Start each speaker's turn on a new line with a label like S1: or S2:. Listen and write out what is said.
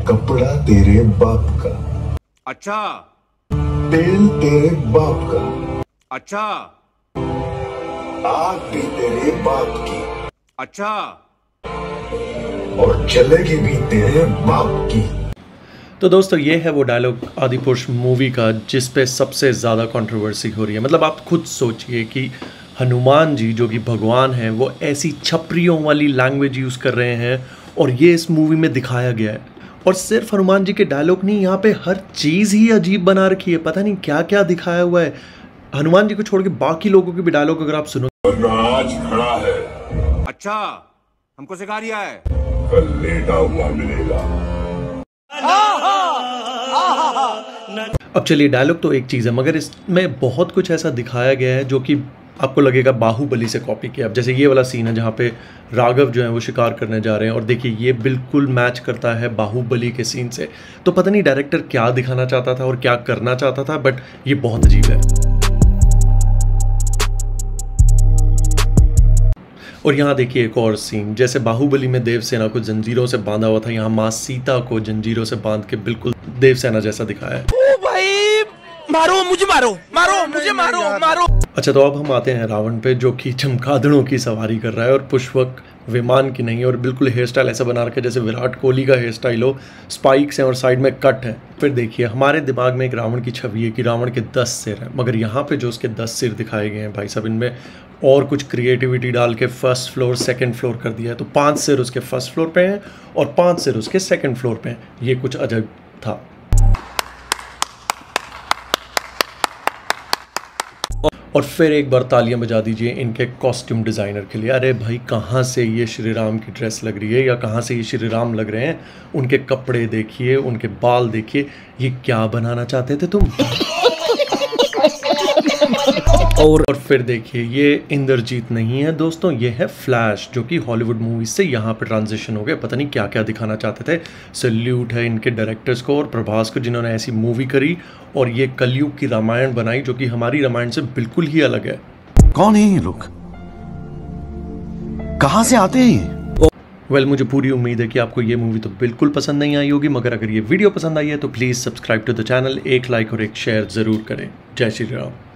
S1: कपड़ा तेरे बाप का,
S2: अच्छा,
S1: तेल तेरे बाप का,
S2: अच्छा,
S1: आग भी तेरे बाप की,
S2: अच्छा,
S1: और चलेगी भी तेरे बाप की।
S3: तो दोस्तों ये है वो डायलॉग आदिपुरुष मूवी का जिस पे सबसे ज़्यादा कंट्रोवर्सी हो रही है। मतलब आप खुद सोचिए कि हनुमान जी जो कि भगवान हैं वो ऐसी छपरियों वाली लैंग्वेज यूज़ कर रहे हैं और ये इस मूवी में दिखाया गया है। और सिर्फ हनुमान जी के डायलॉग नहीं, यहाँ पे हर चीज़ ही अजीब बना रखी है। पता नहीं क्या क्या दिखाया हुआ है। हनुमान जी को छोड़ के बाकी लोगों के भी डायलॉग अगर आप सुनो,
S1: आज खड़ा है,
S2: अच्छा, हमको सिखा रिया है,
S1: कल लेटा हुआ मिलेगा।
S3: अब चलिए डायलॉग तो एक चीज़ है मगर इसमें बहुत कुछ ऐसा दिखाया गया है जो कि आपको लगेगा बाहुबली से कॉपी किया। अब जैसे ये वाला सीन है जहाँ पे राघव जो है वो शिकार करने जा रहे हैं और देखिए ये बिल्कुल मैच करता है बाहुबली के सीन से। तो पता नहीं डायरेक्टर क्या दिखाना चाहता था और क्या करना चाहता था, बट ये बहुत अजीब है। और यहाँ देखिए एक और सीन, जैसे बाहुबली में देवसेना को जंजीरों से बांधा हुआ था, यहाँ माँ सीता को जंजीरों से बांध के बिल्कुल देवसेना जैसा दिखाया है।
S4: ओ भाई, मारो मुझे, मारो मारो मुझे, मारो मारो।
S3: अच्छा, तो अब हम आते हैं रावण पे जो कि चमगादड़ों की सवारी कर रहा है और पुष्पक विमान की नहीं, और बिल्कुल हेयर स्टाइल ऐसा बना रखा है जैसे विराट कोहली का हेयर स्टाइल हो, स्पाइक्स हैं और साइड में कट है। फिर देखिए हमारे दिमाग में एक रावण की छवि है कि रावण के 10 सिर हैं, मगर यहाँ पे जो उसके 10 सिर दिखाए गए हैं भाई साहब, इनमें और कुछ क्रिएटिविटी डाल के फर्स्ट फ्लोर सेकंड फ्लोर कर दिया है। तो 5 सिर उसके फर्स्ट फ्लोर पे हैं और 5 सिर उसके सेकंड फ्लोर पे हैं। ये कुछ अजब था। और फिर एक बार तालियां बजा दीजिए इनके कॉस्ट्यूम डिज़ाइनर के लिए। अरे भाई कहाँ से ये श्री राम की ड्रेस लग रही है या कहाँ से ये श्री राम लग रहे हैं। उनके कपड़े देखिए, उनके बाल देखिए, ये क्या बनाना चाहते थे तुम। और फिर देखिए ये इंद्रजीत नहीं है दोस्तों, ये है फ्लैश जो कि हॉलीवुड मूवीज से यहाँ पे ट्रांजिशन हो गए। पता नहीं क्या क्या दिखाना चाहते थे। सैल्यूट है इनके डायरेक्टर्स को और प्रभास को जिन्होंने ऐसी मूवी करी और ये कलयुग की रामायण बनाई जो कि हमारी रामायण से बिल्कुल ही अलग है।
S4: कौन है ये लोग, कहां से आते हैं?
S3: वेल मुझे पूरी उम्मीद है कि आपको ये मूवी तो बिल्कुल पसंद नहीं आई होगी, मगर अगर ये वीडियो पसंद आई है तो please subscribe to the channel, एक लाइक और एक शेयर ज़रूर करें। जय श्री राम।